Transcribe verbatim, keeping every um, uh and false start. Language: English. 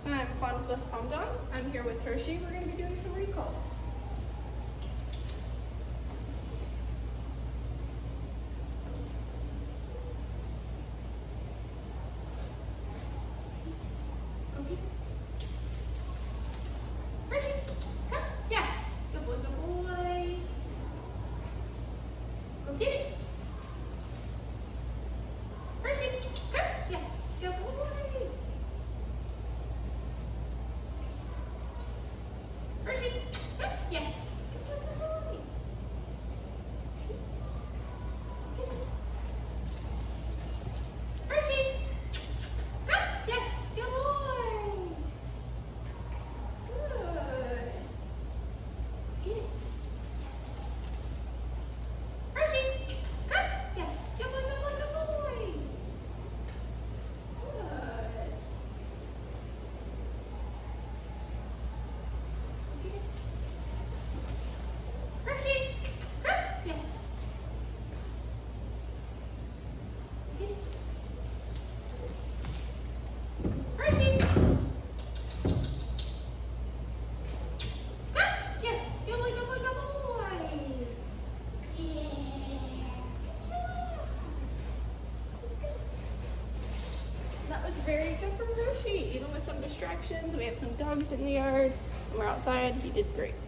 I'm Fawn Plus Pomdon. I'm here with Hershey. We're going to be doing some recalls. Okay. Hershey, come. Yes. Good boy, good boy. Go get it. Hershey, come. Yes. Good boy. Hershey, come. Yes. Good boy. Hershey, come. Yes. Good boy. Good. Get it. Hershey, come. Yes. Good boy, good boy, good boy. Good. Get it. Hershey, come. Yes. Get it. Hershey, come. Yes. Good boy, good boy, good boy. Yeah. Good job. That's good. That was very good from Hershey. Even with some distractions, we have some dogs in the yard, and we're outside. He did great.